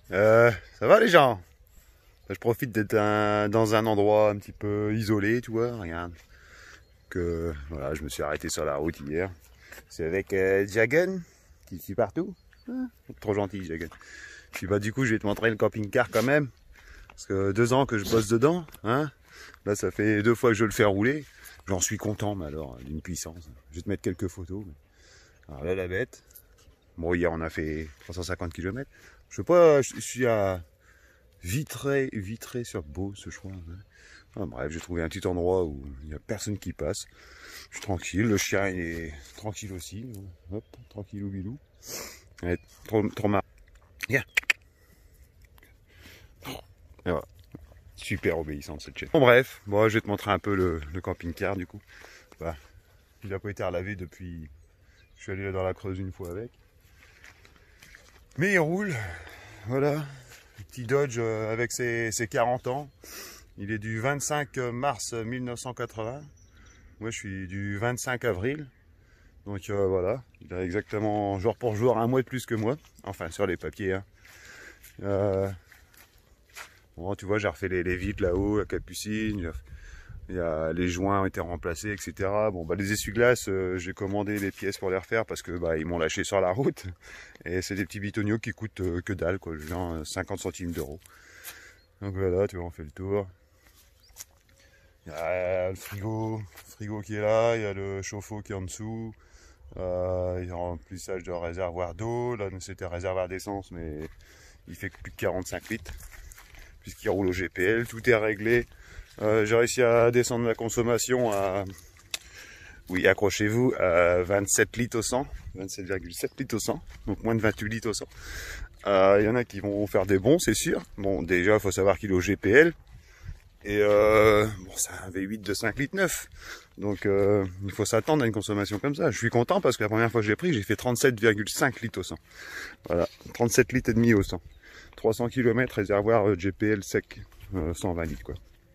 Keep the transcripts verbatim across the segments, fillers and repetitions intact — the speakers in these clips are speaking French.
Euh, ça va les gens? Je profite d'être un- dans un endroit un petit peu isolé, tu vois, regarde. Que, voilà, je me suis arrêté sur la route hier. C'est avec euh, Jagen, qui suit partout. Ah, trop gentil, Jagen. Puis bah du coup, je vais te montrer le camping-car quand même. Parce que deux ans que je bosse dedans, hein. Là, ça fait deux fois que je le fais rouler. J'en suis content, mais alors, d'une puissance. Je vais te mettre quelques photos. Alors là, la bête. Bon, hier, on a fait trois cent cinquante kilomètres. Je sais pas, je suis à Vitré, Vitré sur Beauce, je crois. Enfin, bref, j'ai trouvé un petit endroit où il n'y a personne qui passe. Je suis tranquille, le chien il est tranquille aussi. Hop, tranquillou bilou. Elle est trop, trop marrant. Viens. Et voilà. Super obéissante cette chienne. Bon bref, bon, je vais te montrer un peu le, le camping-car du coup. Bah, il n'a pas été relavé depuis. Je suis allé là dans la Creuse une fois avec. Mais il roule. Voilà. Petit Dodge euh, avec ses, ses quarante ans. Il est du vingt-cinq mars mille neuf cent quatre-vingts. Moi je suis du vingt-cinq avril. Donc euh, voilà, il a exactement jour pour jour un mois de plus que moi. Enfin sur les papiers. Hein. Euh, bon, tu vois, j'ai refait les, les vitres là-haut, la capucine. Il y a, les joints ont été remplacés, et cetera. Bon, bah, les essuie-glaces, euh, j'ai commandé les pièces pour les refaire parce que bah, ils m'ont lâché sur la route. Et c'est des petits bitoniaux qui coûtent euh, que dalle, quoi, genre cinquante centimes d'euros. Donc voilà, tu vois, on fait le tour. Il y a le frigo, frigo qui est là, il y a le chauffe-eau qui est en dessous. Euh, il y a un remplissage de réservoir d'eau. Là, c'était réservoir d'essence, mais il fait plus de quarante-cinq litres puisqu'il roule au G P L. Tout est réglé. Euh, j'ai réussi à descendre la consommation à, oui, accrochez-vous, à vingt-sept litres au cent, vingt-sept virgule sept litres au cent, donc moins de vingt-huit litres au cent. Il euh, y en a qui vont faire des bons, c'est sûr. Bon, déjà, il faut savoir qu'il est au G P L. Et euh, bon, c'est un V huit de cinq litres neuf. Donc, euh, il faut s'attendre à une consommation comme ça. Je suis content parce que la première fois que j'ai pris, j'ai fait trente-sept virgule cinq litres au cent. Voilà, trente-sept litres et demi au cent. trois cents kilomètres, réservoir G P L sec, euh, cent vingt litres, quoi.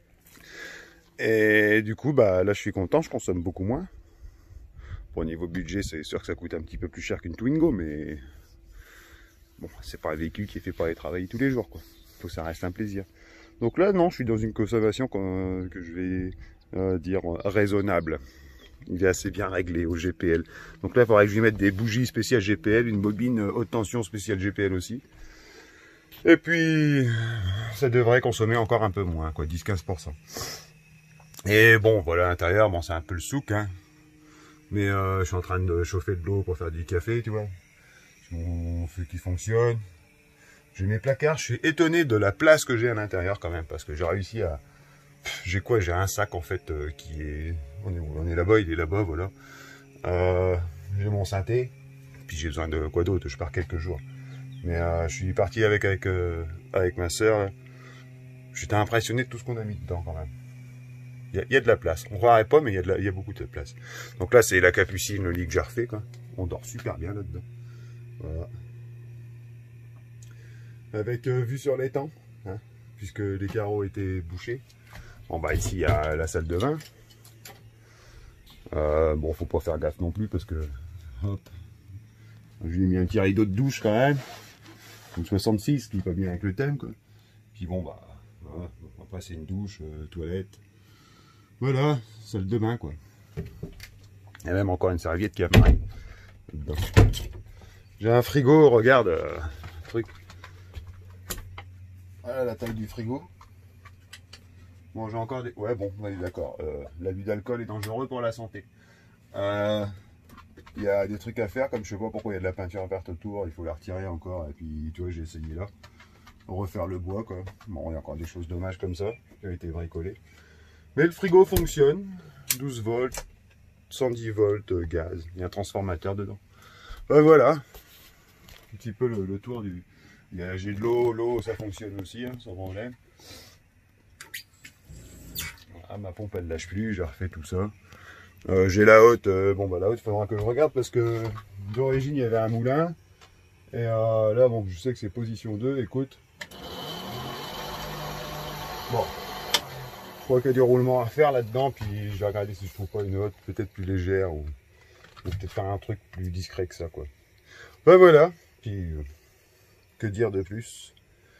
Et du coup, bah là, je suis content, je consomme beaucoup moins. Bon, au niveau budget, c'est sûr que ça coûte un petit peu plus cher qu'une Twingo, mais bon, c'est pas un véhicule qui est fait pour aller travailler tous les jours, quoi. Faut que ça reste un plaisir. Donc là, non, je suis dans une consommation que, que je vais euh, dire raisonnable. Il est assez bien réglé au G P L. Donc là, il faudrait que je lui mette des bougies spéciales G P L, une bobine haute tension spéciale G P L aussi. Et puis, ça devrait consommer encore un peu moins, quoi, dix à quinze pour cent. Et bon, voilà, à l'intérieur, bon, c'est un peu le souk, hein. Mais euh, je suis en train de chauffer de l'eau pour faire du café, tu vois. Mon feu qui fonctionne. J'ai mes placards, je suis étonné de la place que j'ai à l'intérieur quand même, parce que j'ai réussi à... J'ai quoi? J'ai un sac en fait euh, qui est... On est, on est là-bas, il est là-bas, voilà. Euh, j'ai mon synthé, puis j'ai besoin de quoi d'autre, je pars quelques jours. Mais euh, je suis parti avec, avec, euh, avec ma soeur. J'étais impressionné de tout ce qu'on a mis dedans quand même. Il y, y a de la place. On ne croirait pas, mais il y, a de la, il y a beaucoup de place. Donc là, c'est la capucine, le lit que j'ai refait, quoi. On dort super bien là-dedans. Voilà. Avec euh, vue sur l'étang, hein, puisque les carreaux étaient bouchés. Bon, bah ici, il y a la salle de bain. Euh, bon, faut pas faire gaffe non plus, parce que... Hop. Je lui ai mis un petit rideau de douche, quand même. Une soixante-six, qui va bien avec le thème, quoi. Puis bon, bah... Voilà. Après, c'est une douche, euh, toilette. Voilà, salle de bain, quoi. Il y a même encore une serviette qui apparaît dedans. J'ai un frigo, regarde, euh, truc. Voilà la taille du frigo. Bon, j'ai encore des... Ouais, bon, ouais, d'accord. Euh, l'abus d'alcool est dangereux pour la santé. Euh, il y a des trucs à faire, comme je sais pas pourquoi il y a de la peinture verte autour, il faut la retirer encore. Et puis, tu vois, j'ai essayé là. Refaire le bois, quoi. Bon, il y a encore des choses dommages comme ça, qui ont été bricolées. Mais le frigo fonctionne. douze volts, cent dix volts, euh, gaz. Il y a un transformateur dedans. Ben voilà. Un petit peu le, le tour du... J'ai de l'eau, l'eau ça fonctionne aussi, hein, sans problème. Voilà, ma pompe elle lâche plus, j'ai refait tout ça. Euh, j'ai la haute, euh, bon bah la haute il faudra que je regarde parce que d'origine il y avait un moulin. Et euh, là bon je sais que c'est position deux, écoute. Bon, je crois qu'il y a du roulement à faire là-dedans, puis je vais regarder si je trouve pas une haute peut-être plus légère ou, ou peut-être faire un truc plus discret que ça, quoi. Ben voilà, puis euh, que dire de plus?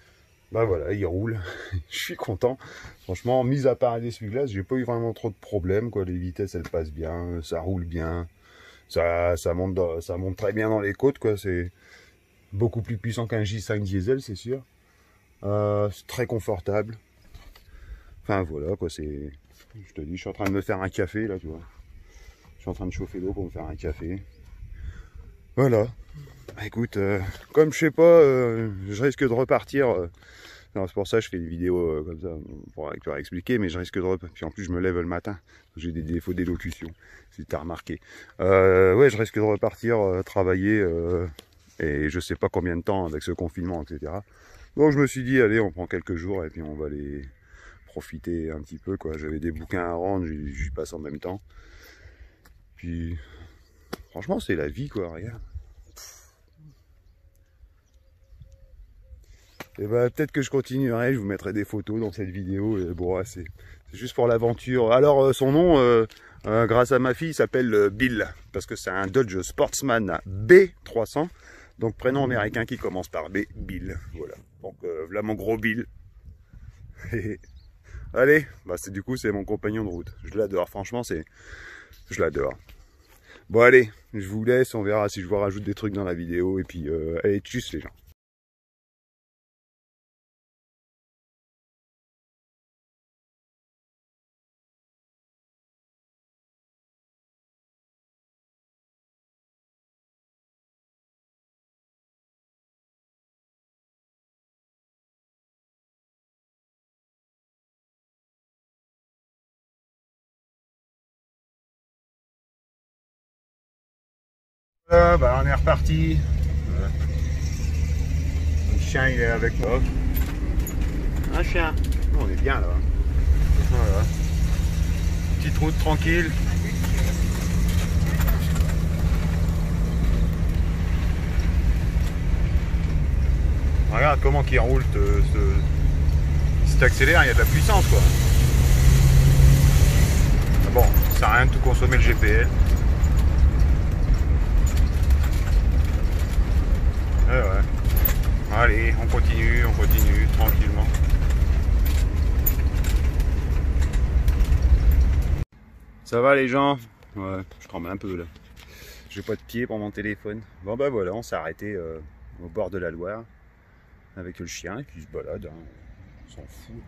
bah voilà, il roule. Je suis content. Franchement, mis à part les essuie-glaces, j'ai pas eu vraiment trop de problèmes, quoi. Les vitesses, elles passent bien, ça roule bien. Ça, ça monte, dans, ça monte très bien dans les côtes, quoi. C'est beaucoup plus puissant qu'un J cinq diesel, c'est sûr. Euh, c'est très confortable. Enfin, voilà, quoi. C'est, je te dis, je suis en train de me faire un café, là, tu vois. Je suis en train de chauffer l'eau pour me faire un café. Voilà. Écoute, euh, comme je sais pas, euh, je risque de repartir. Euh, c'est pour ça que je fais des vidéos euh, comme ça, pour, pour expliquer, mais je risque de repartir. Puis en plus, je me lève le matin. J'ai des défauts d'élocution, si tu as remarqué. Euh, ouais, je risque de repartir euh, travailler, euh, et je sais pas combien de temps avec ce confinement, et cetera. Donc je me suis dit, allez, on prend quelques jours et puis on va aller profiter un petit peu, quoi. J'avais des bouquins à rendre, j'y passe en même temps. Puis, franchement, c'est la vie, quoi, regarde. Et bah, peut-être que je continuerai, je vous mettrai des photos dans cette vidéo. Et bon, c'est juste pour l'aventure. Alors, euh, son nom, euh, euh, grâce à ma fille, s'appelle euh, Bill, parce que c'est un Dodge Sportsman B trois cents. Donc, prénom américain qui commence par B, Bill. Voilà. Donc, euh, là, mon gros Bill. Allez, bah, c'est du coup, c'est mon compagnon de route. Je l'adore, franchement, c'est, je l'adore. Bon, allez, je vous laisse, on verra si je vous rajoute des trucs dans la vidéo. Et puis, euh, allez, tchuss les gens. Voilà, bah on est reparti. Voilà. Le chien il est avec moi. Un chien. On est bien là. Voilà. Petite route tranquille. Regarde comment qu'il roule. Te, te... Si tu accélères, il y a de la puissance quoi. Bon, ça sert à rien de tout consommer le G P L. Ouais, ouais. Allez, on continue, on continue, tranquillement. Ça va les gens? Ouais, je tremble un peu là. J'ai pas de pied pour mon téléphone. Bon bah voilà, on s'est arrêté euh, au bord de la Loire avec le chien qui se balade, hein. On s'en fout.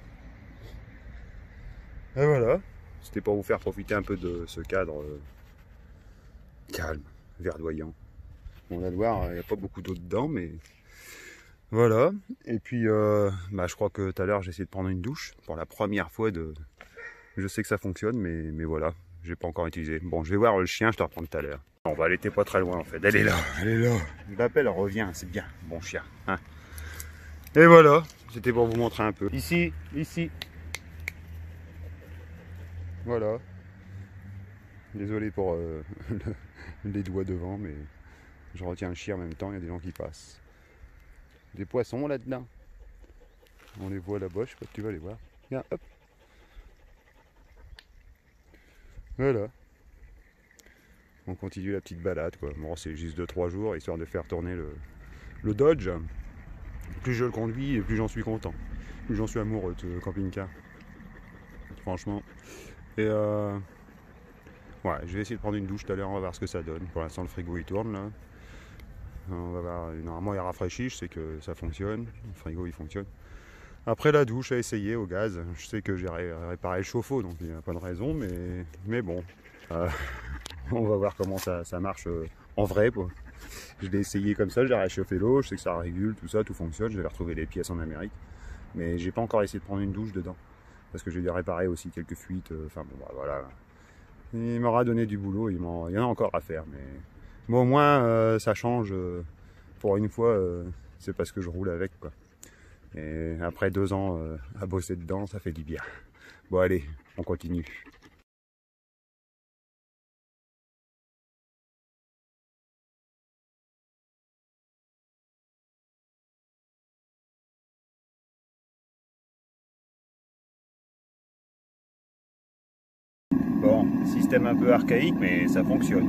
Et voilà, c'était pour vous faire profiter un peu de ce cadre euh, calme, verdoyant. Bon, la Loire, il n'y a pas beaucoup d'eau dedans, mais voilà. Et puis, euh, bah, je crois que tout à l'heure, j'ai essayé de prendre une douche pour la première fois. De... Je sais que ça fonctionne, mais, mais voilà, j'ai pas encore utilisé. Bon, je vais voir le chien, je te reprends tout à l'heure. Bon, bah, elle était pas très loin en fait. Elle est là, elle est là. Je l'appelle, elle revient, c'est bien, bon chien. Hein. Et voilà, c'était pour vous montrer un peu. Ici, ici. Voilà. Désolé pour euh, les doigts devant, mais je retiens le chien en même temps, il y a des gens qui passent. Des poissons là-dedans. On les voit là-bas, je sais pas si tu vas les voir. Viens, hop. Voilà. On continue la petite balade, quoi. Bon, c'est juste deux trois jours, histoire de faire tourner le, le Dodge. Plus je le conduis, et plus j'en suis content. Plus j'en suis amoureux de ce camping-car. Franchement. Et euh... ouais, je vais essayer de prendre une douche tout à l'heure, on va voir ce que ça donne. Pour l'instant, le frigo il tourne là. On va voir, normalement il rafraîchit, je sais que ça fonctionne. Le frigo il fonctionne. Après la douche à essayer au gaz, je sais que j'ai réparé le chauffe-eau, donc il n'y a pas de raison, mais, mais bon. Euh, on va voir comment ça, ça marche euh, en vrai. Quoi. Je l'ai essayé comme ça, j'ai réchauffé l'eau, je sais que ça régule, tout ça, tout fonctionne. Je vais retrouver les pièces en Amérique. Mais j'ai pas encore essayé de prendre une douche dedans. Parce que j'ai dû réparer aussi quelques fuites. Enfin bon, bah, voilà. Il m'aura donné du boulot, il, il y en a encore à faire. Mais bon, au moins, euh, ça change. Euh, pour une fois, euh, c'est parce que je roule avec. Quoi. Et après deux ans euh, à bosser dedans, ça fait du bien. Bon allez, on continue. Bon, système un peu archaïque, mais ça fonctionne.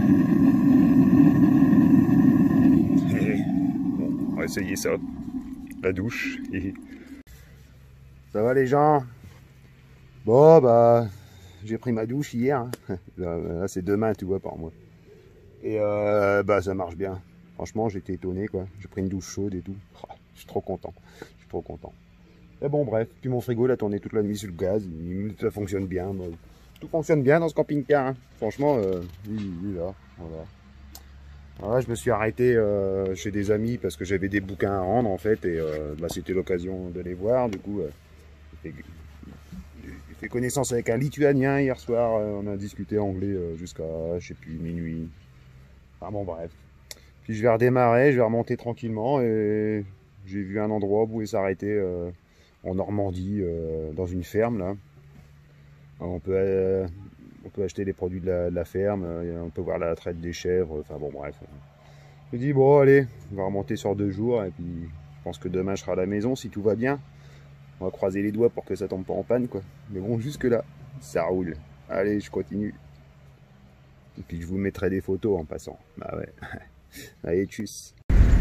Et bon, on va essayer ça. la douche. Et... Ça va les gens? Bon bah j'ai pris ma douche hier, hein. Là, là c'est demain tu vois par moi. Et euh, bah ça marche bien. Franchement j'étais étonné quoi. J'ai pris une douche chaude et tout. Oh, je suis trop content. Je suis trop content. Et bon bref, puis mon frigo l'a tourné toute la nuit sur le gaz. Il, ça fonctionne bien. Bah, tout fonctionne bien dans ce camping-car. Hein. Franchement, euh, il, il est là. Voilà. Voilà, je me suis arrêté euh, chez des amis parce que j'avais des bouquins à rendre en fait. Et euh, bah, c'était l'occasion de les voir. Du coup, euh, j'ai fait, j'ai fait connaissance avec un Lituanien hier soir. Euh, on a discuté anglais euh, jusqu'à, je sais plus, minuit. Enfin bon bref. Puis je vais redémarrer, je vais remonter tranquillement et j'ai vu un endroit où vous pouvez s'arrêter euh, en Normandie, euh, dans une ferme là. On peut, euh, on peut acheter les produits de la, de la ferme, euh, on peut voir la traite des chèvres, enfin bon bref. Je me dis bon allez, on va remonter sur deux jours et puis je pense que demain je serai à la maison si tout va bien. On va croiser les doigts pour que ça tombe pas en panne quoi. Mais bon jusque là, ça roule. Allez, je continue. Et puis je vous mettrai des photos en passant. Bah ouais. Allez, tchuss.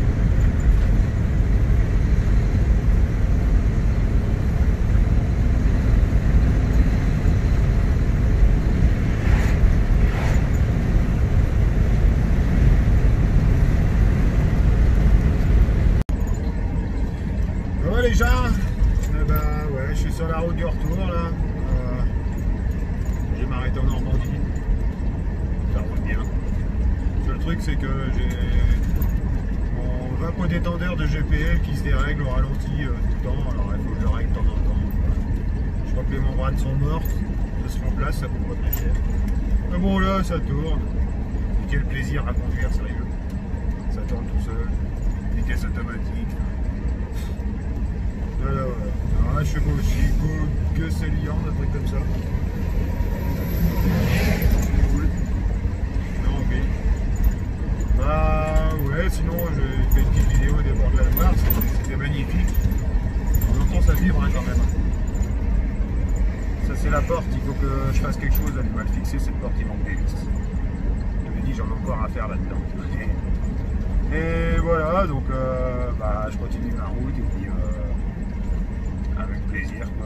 Bon les gens, eh ben, ouais, je suis sur la route du retour là. Euh, je vais m'arrêter en Normandie. Ça roule bien. Le seul truc c'est que j'ai mon vapodétendeur de G P L qui se dérègle au ralenti euh, tout le temps. Alors il faut que je le règle de temps en temps. Je crois que les membranes sont mortes. Ça se remplace, ça coûte pas très cher. Mais bon là ça tourne. Et quel plaisir à conduire, sérieux. Ça tourne tout seul. Vitesse automatique. Voilà, voilà. Alors là, je sais pas aussi, que c'est liant, un truc comme ça. Cool. Non, ok. Bah, ouais, sinon, j'ai fait une petite vidéo des bords de la Loire, c'était magnifique. On entend ça vibre hein, quand même. Ça, c'est la porte, il faut que je fasse quelque chose, elle est mal fixée, cette porte, il manque des vis. Je me dis, j'en ai encore à faire là-dedans. Et voilà, donc, euh, bah, je continue ma route et puis. Euh, Avec plaisir quoi.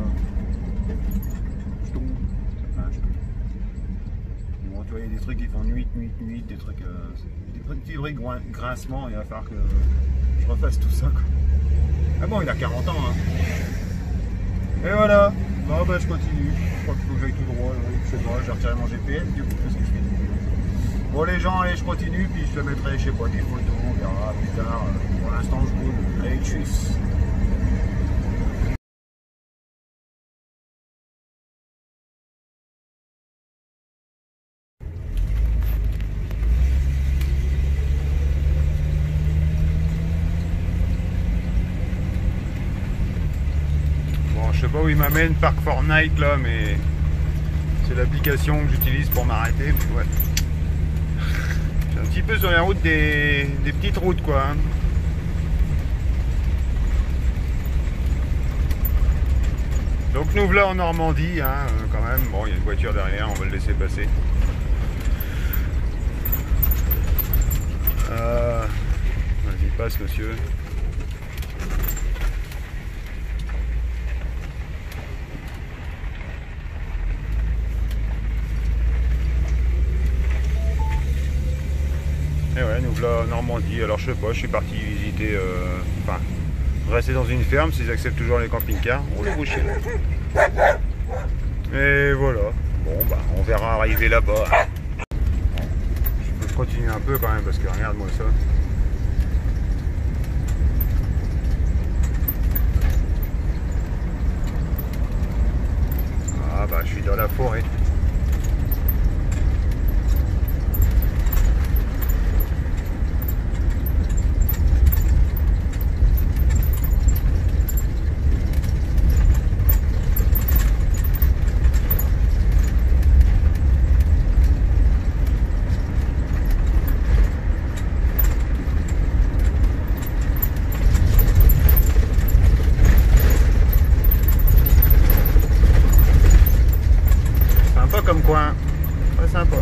Bon, tu vois, il y a des trucs qui font nuit, nuit, nuit, des trucs, euh, des petits bruits grincements, il va falloir que je refasse tout ça quoi. Ah bon, il a quarante ans hein. Et voilà, bon bah je continue, je crois qu'il faut que j'aille tout droit, je sais pas, j'ai retiré mon G P S du coup, qu'est-ce que je fais? Bon les gens, allez je continue, puis je te mettrai, je sais pas, des photos, on verra plus tard, pour l'instant je roule, allez tchuss. Je sais pas où il m'amène, Park Fortnite là, mais c'est l'application que j'utilise pour m'arrêter. Ouais. C'est un petit peu sur les routes des, des petites routes quoi. Hein. Donc nous voilà en Normandie hein, quand même. Bon, il y a une voiture derrière, on va le laisser passer. Euh... Vas-y, passe monsieur. Et ouais, nous voilà en Normandie. Alors je sais pas, je suis parti visiter, euh, enfin, rester dans une ferme s'ils acceptent toujours les camping-cars. On le boucher. Et voilà. Bon bah on verra arriver là-bas. Je peux continuer un peu quand même parce que regarde-moi ça. Ah bah je suis dans la forêt. Comme coin, très sympa.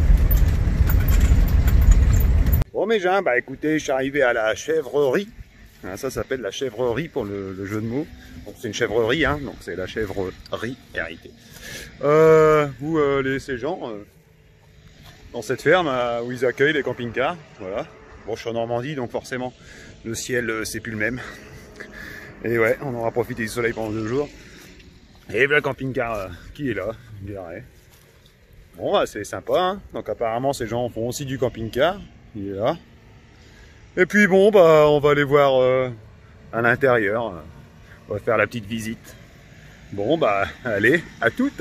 Bon mes gens, bah écoutez, je suis arrivé à la chèvrerie. Ah, ça s'appelle la chèvrerie pour le, le jeu de mots. Donc c'est une chèvrerie, hein, donc c'est la chèvrerie R I T. Euh, où euh, les, ces gens, euh, dans cette ferme euh, où ils accueillent les camping-cars, voilà. Bon, je suis en Normandie, donc forcément, le ciel, euh, c'est plus le même. Et ouais, on aura profité du soleil pendant deux jours. Et le camping-car euh, qui est là, garé. Bon, bah, c'est sympa, hein. Donc apparemment, ces gens font aussi du camping-car. Il est là. Et puis bon, bah, on va aller voir euh, à l'intérieur. On va faire la petite visite. Bon, bah, allez, à toutes.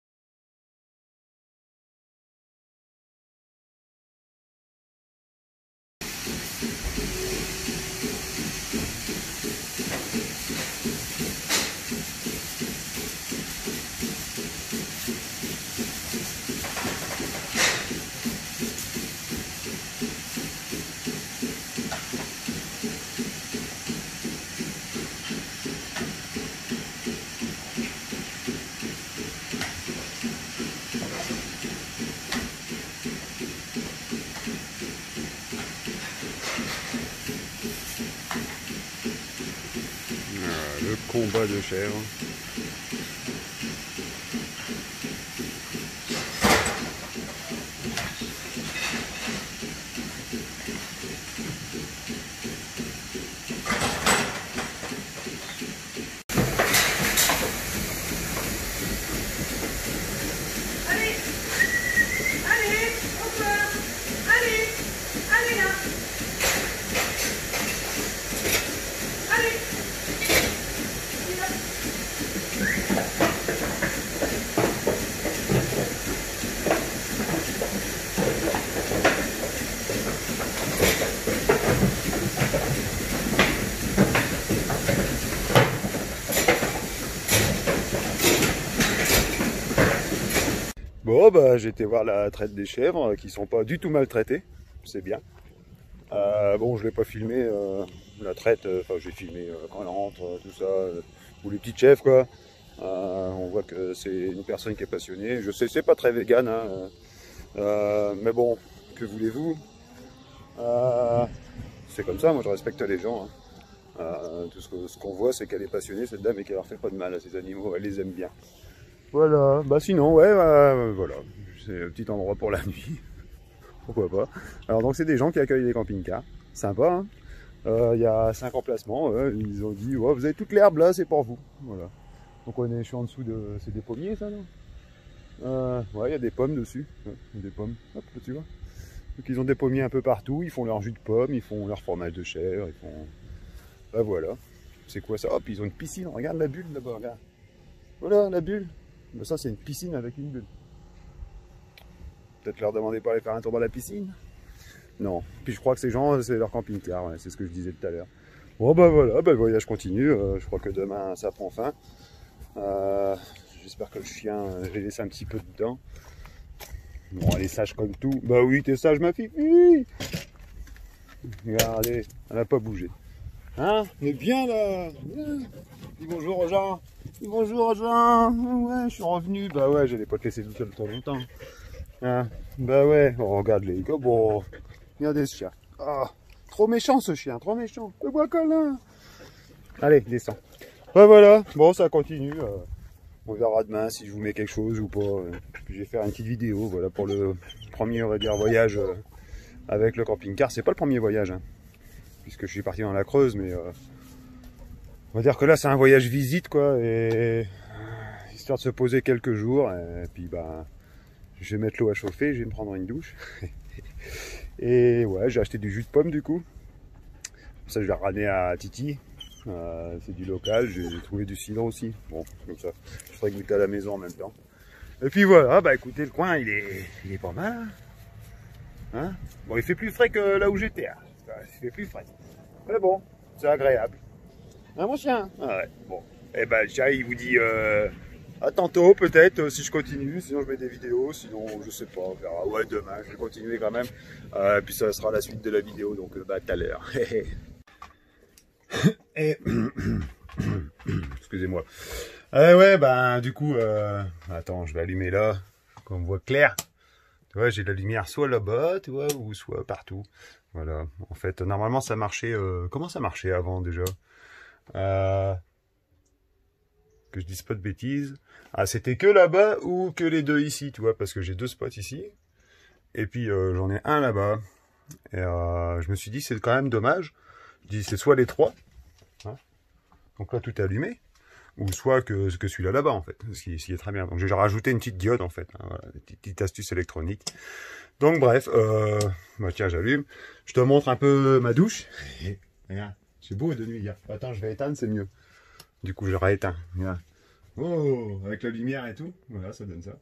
Le combat de chèvres. Allez, allez, on peut. Allez, allez là. Allez. Bon, bah, j'ai été voir la traite des chèvres qui sont pas du tout maltraitées. C'est bien. Euh, bon, je l'ai pas filmé euh, la traite. Enfin, j'ai filmé euh, quand elle rentre, euh, tout ça, euh, ou les petites chèvres, quoi. Euh, on voit que c'est une personne qui est passionnée. Je sais, c'est pas très vegan, hein, euh, mais bon, que voulez-vous, euh, c'est comme ça. Moi, je respecte les gens. Hein. Euh, tout ce qu'on ce qu'on voit, c'est qu'elle est passionnée, cette dame, et qu'elle leur fait pas de mal à ces animaux. Elle les aime bien. Voilà. Bah sinon, ouais, bah, voilà. C'est un petit endroit pour la nuit. Pourquoi pas. Alors donc c'est des gens qui accueillent des camping-cars. Sympa, hein. Euh, il y a cinq emplacements. Ouais. Ils ont dit, ouais, vous avez toute l'herbe là, c'est pour vous. Voilà. Donc on est, je suis en dessous de... C'est des pommiers, ça, non? euh, Ouais, il y a des pommes dessus. Ouais, des pommes. Hop, là, tu vois. Donc ils ont des pommiers un peu partout. Ils font leur jus de pomme, ils font leur fromage de chèvre, ils font... Bah voilà. C'est quoi ça? Hop, ils ont une piscine. Regarde la bulle là-bas, regarde. Voilà, la bulle. Bah, ça, c'est une piscine avec une bulle. Peut-être leur demander pas aller faire un tour dans la piscine. Non. Puis je crois que ces gens, c'est leur camping-car. Ouais, c'est ce que je disais tout à l'heure. Bon, bah voilà, bah, le voyage continue. Euh, je crois que demain, ça prend fin. Euh, J'espère que le chien, euh, j'ai laissé un petit peu dedans. Bon, elle est sage comme tout. Bah oui, t'es sage, ma fille. Oui. Regardez, elle n'a pas bougé. Hein? On est bien là. Bien. Dis bonjour aux gens. Dis bonjour aux gens. Ouais, je suis revenu. Bah ouais, j'allais pas te laisser tout seul trop longtemps. Hein? Bah ouais, on regarde les gars. Bon, regardez ce chien. Ah, trop méchant ce chien, trop méchant. Le bois câlin. Allez, descends. Bah voilà, bon, ça continue. Euh, on verra demain si je vous mets quelque chose ou pas. Euh, puis je vais faire une petite vidéo, voilà, pour le premier, on va dire, voyage euh, avec le camping-car. C'est pas le premier voyage, hein, puisque je suis parti dans la Creuse, mais euh, on va dire que là, c'est un voyage visite, quoi, et histoire de se poser quelques jours. Et puis, bah, je vais mettre l'eau à chauffer, je vais me prendre une douche. Et ouais, j'ai acheté du jus de pomme, du coup. Ça, je vais ramener à Titi. Euh, c'est du local, j'ai trouvé du cidre aussi. Bon, comme ça, je ferai goûter à la maison en même temps. Et puis voilà, bah écoutez, le coin, il est, il est pas mal. Hein, bon, il fait plus frais que là où j'étais. Hein. Il fait plus frais. Mais bon, c'est agréable. Hein, mon chien? Ah ouais, bon. Et ben, le chien, il vous dit euh, à tantôt, peut-être, euh, si je continue. Sinon, je mets des vidéos. Sinon, je sais pas, on verra. Ouais, demain, je vais continuer quand même. Euh, puis ça sera la suite de la vidéo, donc bah, tout à l'heure. Et... excusez-moi. Euh, ouais, ben, du coup, euh... attends, je vais allumer là, qu'on voit clair. Tu vois, j'ai de la lumière soit là-bas, tu vois, ou soit partout. Voilà. En fait, normalement, ça marchait... Euh... Comment ça marchait avant, déjà euh... Que je dise pas de bêtises. Ah, c'était que là-bas ou que les deux ici, tu vois, parce que j'ai deux spots ici. Et puis, euh, j'en ai un là-bas. Et euh, je me suis dit, c'est quand même dommage. Je dis, c'est soit les trois. Hein, donc là, tout est allumé. Ou soit que, que celui-là là-bas, en fait. Ce qui, ce qui est très bien. Donc, j'ai rajouté une petite diode, en fait. Hein, voilà, une petite, petite astuce électronique. Donc, bref. Euh, bah, tiens, j'allume. Je te montre un peu ma douche. Et, regarde, c'est beau de nuit. Hein. Attends, je vais éteindre, c'est mieux. Du coup, je rééteins. Regarde. Oh, avec la lumière et tout. Voilà, ça donne ça.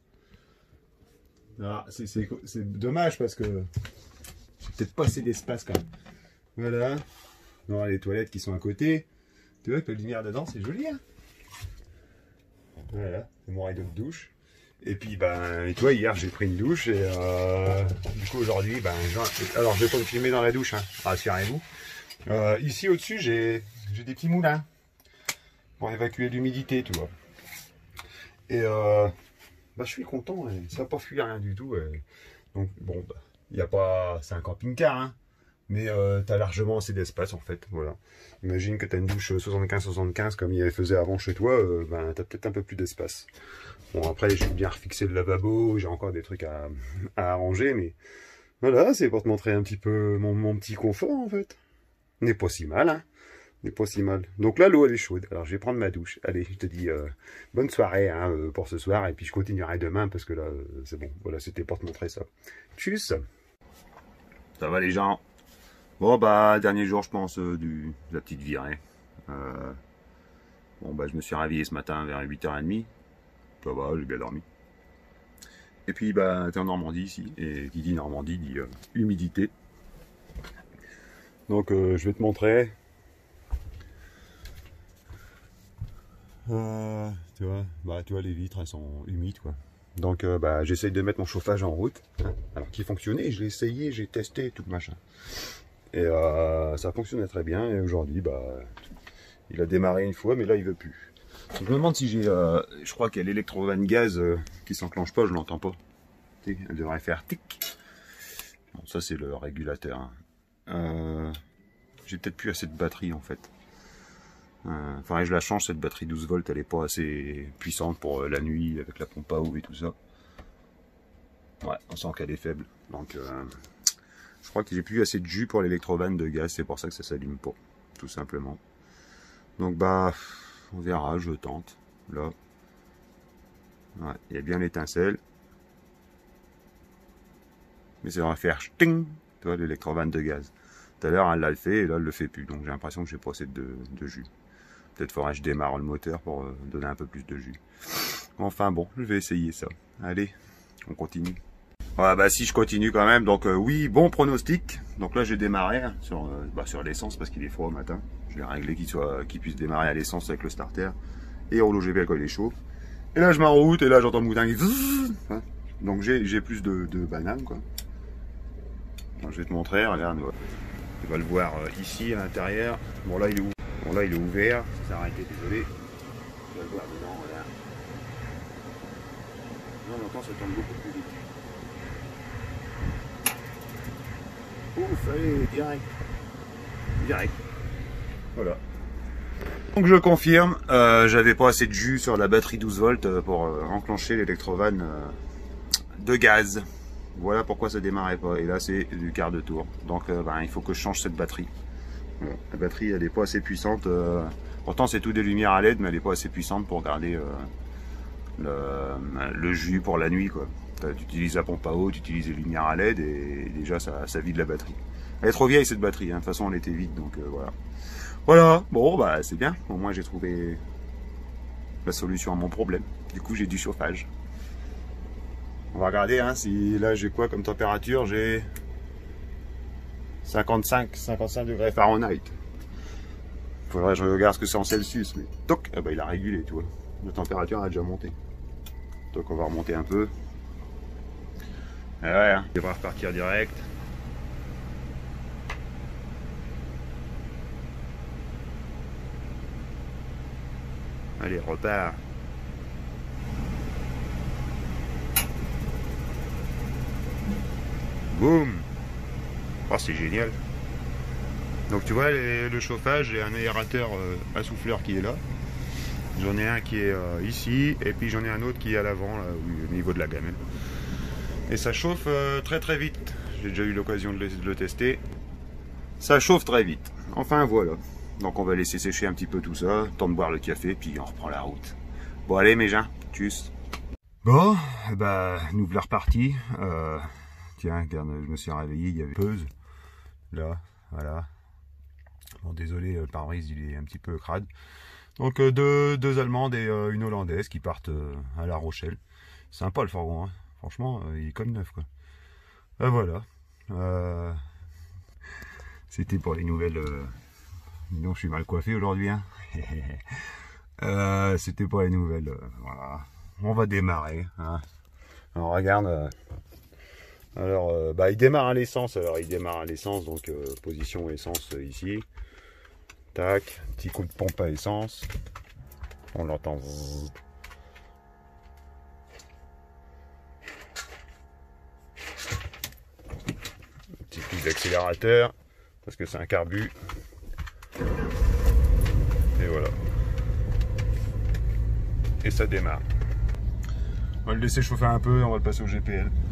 Ah, c'est dommage parce que j'ai peut-être pas assez d'espace quand même. Voilà. Non, les toilettes qui sont à côté. Tu vois que la lumière dedans, c'est joli, hein. Voilà, c'est mon rideau de douche. Et puis, ben, et toi, hier, j'ai pris une douche et euh, du coup, aujourd'hui, ben, alors, je vais pas me filmer dans la douche, hein, rassurez-vous. Euh, ici, au-dessus, j'ai des petits moulins pour évacuer l'humidité, tu vois. Et euh, bah, je suis content, hein. Ça n'a pas fui rien du tout. Et donc, bon, bah, il y a pas, c'est un camping-car, hein. Mais euh, tu as largement assez d'espace en fait. Voilà. Imagine que tu as une douche soixante-quinze soixante-quinze comme il faisait avant chez toi, euh, ben, tu as peut-être un peu plus d'espace. Bon, après, j'ai bien refixé le lavabo, j'ai encore des trucs à, à arranger, mais voilà, c'est pour te montrer un petit peu mon, mon petit confort en fait. N'est pas si mal, hein. N'est pas si mal. Donc là, l'eau elle est chaude. Alors je vais prendre ma douche. Allez, je te dis euh, bonne soirée hein, euh, pour ce soir, et puis je continuerai demain parce que là, euh, c'est bon. Voilà, c'était pour te montrer ça. Tchuss. Ça va les gens? Bon bah dernier jour je pense euh, du, de la petite virée. Euh, bon bah je me suis réveillé ce matin vers huit heures trente. Ça va, j'ai bien dormi. Et puis bah t'es en Normandie ici, et qui dit Normandie dit euh, humidité. Donc euh, je vais te montrer. Euh, tu vois, bah tu vois les vitres elles sont humides quoi. Donc euh, bah j'essaye de mettre mon chauffage en route. Hein, alors qu'il fonctionnait, je l'ai essayé, j'ai testé tout le machin. Et euh, ça fonctionnait très bien. Et aujourd'hui, bah, il a démarré une fois, mais là, il veut plus. Je me demande si j'ai... Euh, je crois qu'il y a l'électrovan gaz euh, qui s'enclenche pas, je l'entends pas. Elle devrait faire tic. Bon, ça, c'est le régulateur. Hein. Euh, j'ai peut-être plus assez de batterie, en fait. Euh, faudrait que je la change, cette batterie douze volts. Elle est pas assez puissante pour euh, la nuit, avec la pompe à eau et tout ça. Ouais, on sent qu'elle est faible. Donc... Euh, je crois que j'ai plus assez de jus pour l'électrovan de gaz, c'est pour ça que ça s'allume pas, tout simplement. Donc bah, on verra, je tente, là. Ouais, il y a bien l'étincelle. Mais ça va faire ch'ting, tu vois, l'électrovan de gaz. Tout à l'heure, elle l'a fait, et là, elle le fait plus. Donc j'ai l'impression que j'ai pas assez de, de jus. Peut-être faudrait que je démarre le moteur pour euh, donner un peu plus de jus. Enfin bon, je vais essayer ça. Allez, on continue. Ouais, bah si je continue quand même, donc euh, oui, bon pronostic. Donc là j'ai démarré hein, sur, euh, bah, sur l'essence parce qu'il est froid au matin. Je l'ai réglé qu'il soit, qu'il puisse démarrer à l'essence avec le starter. Et horloger bien quand il est chaud. Et là je m'enroute et là j'entends le moutin qui... Hein, donc j'ai plus de, de bananes quoi. Donc, je vais te montrer, regarde. Tu vas le voir euh, ici à l'intérieur. Bon là il est ouvert. Bon là il est ouvert. Ça s'est arrêté, désolé. Tu vas le voir dedans, regarde. Là on entend ça tombe beaucoup plus vite. Ouf, allez, direct. Direct. Voilà. Donc je confirme, euh, j'avais pas assez de jus sur la batterie douze volts pour euh, enclencher l'électrovan euh, de gaz. Voilà pourquoi ça démarrait pas. Et là c'est du quart de tour. Donc euh, ben, il faut que je change cette batterie. Bon, la batterie elle est pas assez puissante. Euh, pourtant c'est tout des lumières à L E D, mais elle est pas assez puissante pour garder euh, le, le jus pour la nuit quoi. Tu utilises la pompe à eau, tu utilises les lumières à L E D et déjà ça, ça vide la batterie. Elle est trop vieille cette batterie, hein. De toute façon elle était vide donc euh, voilà. Voilà, bon bah c'est bien, au moins j'ai trouvé la solution à mon problème. Du coup j'ai du chauffage. On va regarder hein, si là j'ai quoi comme température, j'ai cinquante-cinq degrés Fahrenheit. Faudrait que je regarde ce que c'est en Celsius, mais toc, eh ben, il a régulé, tu vois. La température a déjà monté. Donc on va remonter un peu. Et ouais, hein. Il va repartir direct. Allez, repart. boum. Oh, c'est génial. Donc tu vois, les, le chauffage, j'ai un aérateur euh, à souffleur qui est là. J'en ai un qui est euh, ici, et puis j'en ai un autre qui est à l'avant, là, au niveau de la gamelle. Et ça chauffe euh, très très vite. J'ai déjà eu l'occasion de, de le tester. Ça chauffe très vite. Enfin voilà. Donc on va laisser sécher un petit peu tout ça, temps de boire le café, puis on reprend la route. Bon allez mes gens, tchuss. Bon, bah nous voilà repartis. Euh, tiens, regarde, je me suis réveillé, il y avait Peuse. Là, voilà. Bon désolé, le pare-brise il est un petit peu crade. Donc euh, deux, deux Allemandes et euh, une Hollandaise qui partent euh, à La Rochelle. Sympa le fourgon, hein. Franchement, euh, il est comme neuf quoi. Ben voilà. Euh, C'était pour les nouvelles. Euh... Non, je suis mal coiffé aujourd'hui. Hein. euh, C'était pour les nouvelles. Euh, voilà. On va démarrer. Hein. Alors regarde. Euh... Alors, euh, bah, il démarre à l'essence. Alors, il démarre à l'essence. Donc, euh, position essence euh, ici. Tac. Petit coup de pompe à essence. On l'entend. Petit coup d'accélérateur. Parce que c'est un carbu. Et voilà. Et ça démarre. On va le laisser chauffer un peu, on va le passer au G P L.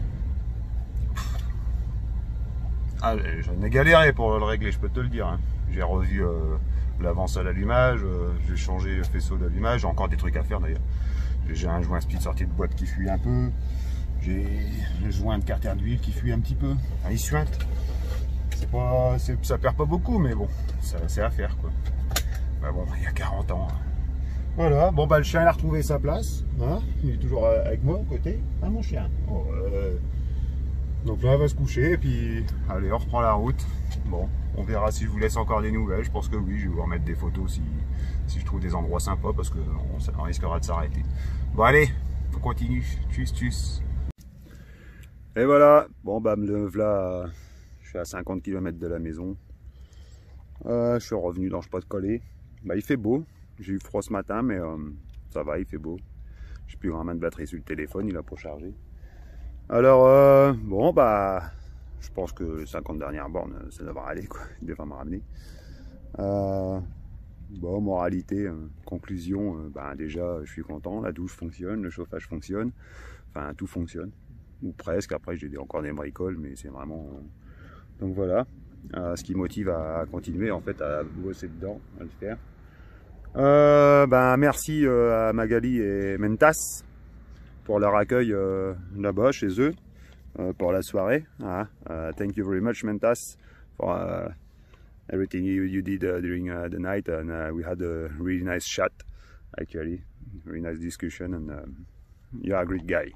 Ah, j'en ai galéré pour le régler, je peux te le dire. Hein. J'ai revu euh, l'avance à l'allumage, euh, j'ai changé le faisceau d'allumage, j'ai encore des trucs à faire d'ailleurs. J'ai un joint speed sorti de boîte qui fuit un peu. J'ai le joint de carter d'huile qui fuit un petit peu. Ah, il suinte. C'est pas, ça perd pas beaucoup, mais bon, c'est à faire quoi. Bah bon, il y a quarante ans. Voilà, bon bah le chien il a retrouvé sa place, hein, il est toujours avec moi à côté, hein mon chien. Oh, euh... Donc là il va se coucher et puis allez on reprend la route. Bon, on verra si je vous laisse encore des nouvelles, je pense que oui, je vais vous remettre des photos si, si je trouve des endroits sympas parce que on, ça risquera de s'arrêter. Bon allez, on continue, tchuss tchuss. Et voilà, bon bah me voilà, je suis à cinquante kilomètres de la maison. Euh, je suis revenu dans le pas de coller. Bah, il fait beau. J'ai eu froid ce matin, mais euh, ça va, il fait beau. J'ai plus vraiment de batterie sur le téléphone, il a pas chargé. Alors, euh, bon, bah, je pense que les cinquante dernières bornes, ça devrait aller, quoi. Il devrait me ramener. Euh, bon, moralité, euh, conclusion, euh, bah, déjà, je suis content. La douche fonctionne, le chauffage fonctionne. Enfin, tout fonctionne. Ou presque. Après, j'ai encore des bricoles, mais c'est vraiment. Euh... Donc voilà. Euh, ce qui motive à, à continuer en fait à bosser dedans, à le faire. Euh, ben merci euh, à Magali et Mentas pour leur accueil euh, là-bas chez eux euh, pour la soirée. Ah, uh, thank you very much Mentas for uh, everything you, you did uh, during uh, the night and uh, we had a really nice chat actually, very nice discussion and um, you're a great guy.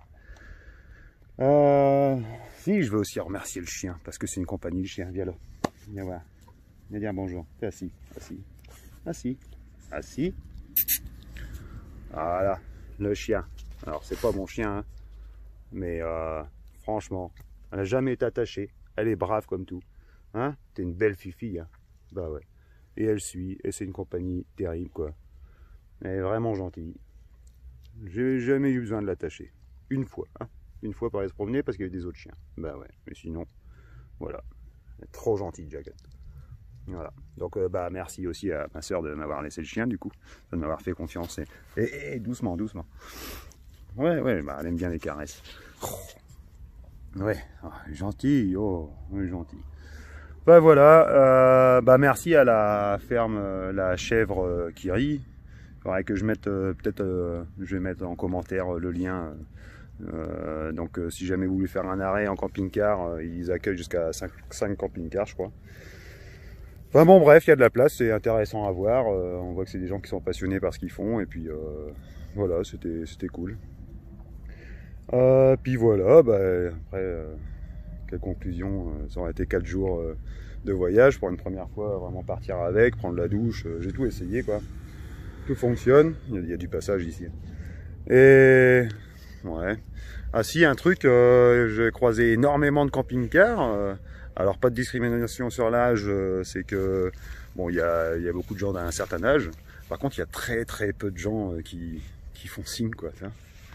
Euh, si, je veux aussi remercier le chien parce que c'est une compagnie, le chien. Viens là. Viens voir. Viens dire bonjour. T'es assis. Assis. Assis. Assis. Voilà. Le chien. Alors, c'est pas mon chien, hein, mais euh, franchement, elle n'a jamais été attachée. Elle est brave comme tout. Hein? T'es une belle fifille. Hein? Bah ouais. Et elle suit. Et c'est une compagnie terrible, quoi. Elle est vraiment gentille. J'ai jamais eu besoin de l'attacher. Une fois. Hein? Une fois pour aller se promener parce qu'il y avait des autres chiens. Bah ouais, mais sinon, voilà. Trop gentil, Jacket. Voilà. Donc, euh, bah, merci aussi à ma soeur de m'avoir laissé le chien, du coup. De m'avoir fait confiance. Et, et, et doucement, doucement. Ouais, ouais, bah, elle aime bien les caresses. Oh. Ouais, oh, gentil. Oh, oui, gentil. Bah voilà. Euh, bah, merci à la ferme euh, La Chèvre euh, qui rit. Il faudrait que je mette, euh, peut-être, euh, je vais mettre en commentaire euh, le lien. Euh, Euh, donc euh, si jamais vous voulez faire un arrêt en camping-car, euh, ils accueillent jusqu'à cinq camping-cars je crois. Enfin bon bref, il y a de la place, c'est intéressant à voir, euh, on voit que c'est des gens qui sont passionnés par ce qu'ils font et puis euh, voilà, c'était c'était cool. Euh, puis voilà, bah, après euh, quelle conclusion, euh, ça aurait été quatre jours euh, de voyage pour une première fois, vraiment partir avec, prendre la douche, euh, j'ai tout essayé quoi. Tout fonctionne, il y, a, il y a du passage ici. Et ouais. Ah si, un truc, euh, j'ai croisé énormément de camping-cars. Euh, alors pas de discrimination sur l'âge, euh, c'est que bon, il y a, y a beaucoup de gens d'un certain âge. Par contre, il y a très très peu de gens euh, qui, qui font signe quoi. Ça.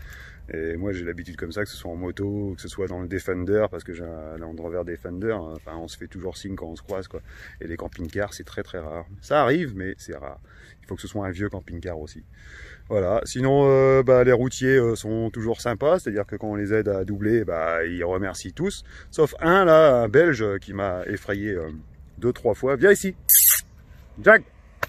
Et moi j'ai l'habitude comme ça, que ce soit en moto, que ce soit dans le Defender, parce que j'ai un Land Rover Defender, enfin on se fait toujours signe quand on se croise quoi. Et les camping-cars c'est très très rare. Ça arrive mais c'est rare. Il faut que ce soit un vieux camping-car aussi. Voilà, sinon euh, bah, les routiers euh, sont toujours sympas, c'est-à-dire que quand on les aide à doubler, bah, ils remercient tous. Sauf un là, un Belge qui m'a effrayé euh, deux, trois fois. Viens ici, Jack,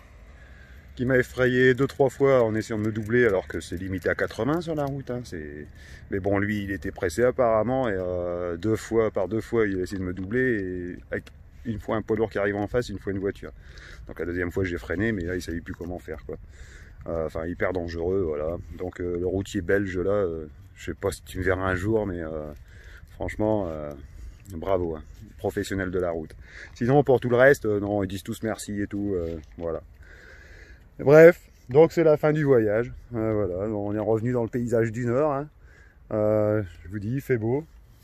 qui m'a effrayé deux, trois fois en essayant de me doubler alors que c'est limité à quatre-vingts sur la route. Hein, mais bon, lui, il était pressé apparemment et euh, deux fois, par deux fois, il a essayé de me doubler et avec une fois un poids lourd qui arrive en face, une fois une voiture. Donc la deuxième fois, j'ai freiné, mais là, il savait plus comment faire quoi. Enfin, euh, hyper dangereux, voilà. Donc euh, le routier belge là, euh, je sais pas si tu me verras un jour, mais euh, franchement, euh, bravo, hein, professionnel de la route. Sinon pour tout le reste, euh, non, ils disent tous merci et tout, euh, voilà. Bref, donc c'est la fin du voyage. Euh, voilà, on est revenu dans le paysage du Nord. Hein. Euh, je vous dis, il fait beau.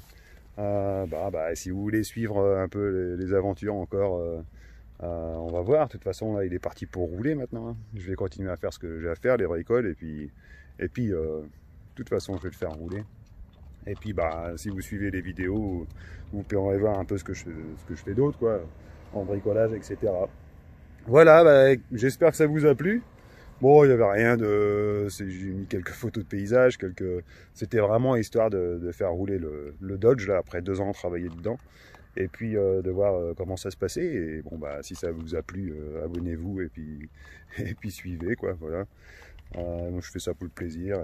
Euh, bah, bah, si vous voulez suivre un peu les, les aventures encore. Euh, Euh, on va voir, de toute façon là il est parti pour rouler maintenant, hein. Je vais continuer à faire ce que j'ai à faire, les bricoles, et puis, et puis euh, de toute façon je vais le faire rouler. Et puis bah si vous suivez les vidéos, vous pourrez voir un peu ce que je, ce que je fais d'autre quoi, en bricolage, et cetera. Voilà, bah, j'espère que ça vous a plu. Bon, il n'y avait rien de... J'ai mis quelques photos de paysages, quelques... C'était vraiment histoire de, de faire rouler le, le Dodge, là, après deux ans travaillé dedans. Et puis euh, de voir euh, comment ça se passait. Et bon, bah, si ça vous a plu, euh, abonnez-vous et puis, et puis suivez, quoi, voilà. Euh, moi, je fais ça pour le plaisir.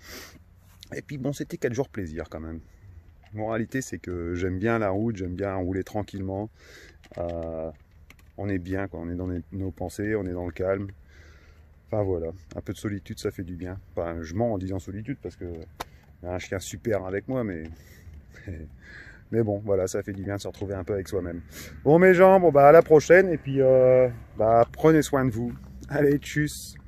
Et, et puis, bon, c'était quatre jours plaisir, quand même. Moralité, c'est que j'aime bien la route, j'aime bien rouler tranquillement. Euh, on est bien, quoi, on est dans les, nos pensées, on est dans le calme. Enfin voilà, un peu de solitude, ça fait du bien. Enfin, je mens en disant solitude parce que y a un chien super avec moi, mais mais bon, voilà, ça fait du bien de se retrouver un peu avec soi-même. Bon mes gens, bon bah à la prochaine et puis euh, bah prenez soin de vous. Allez, tchuss.